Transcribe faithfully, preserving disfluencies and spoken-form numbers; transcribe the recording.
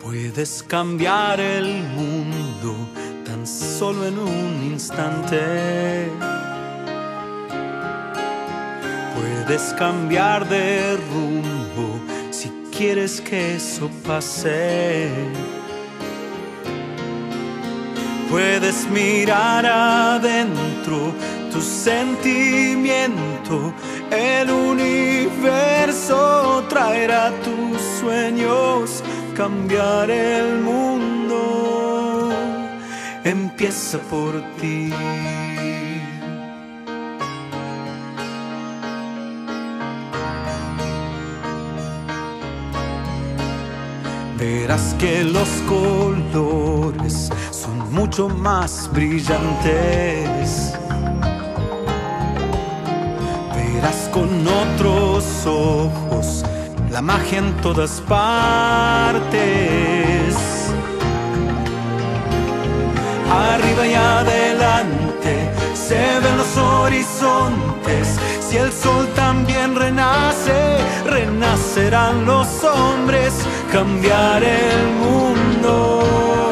Puedes cambiar el mundo tan solo en un instante. Puedes cambiar de rumbo si quieres que eso pase. Puedes mirar adentro tu sentimiento. El universo traerá tus sueños. Cambiar el mundo empieza por ti. Verás que los colores son mucho más brillantes. Verás con otros ojos la magia en todas partes. Arriba y adelante se ven los horizontes. Si el sol también renace, renacerán los hombres. Cambiar el mundo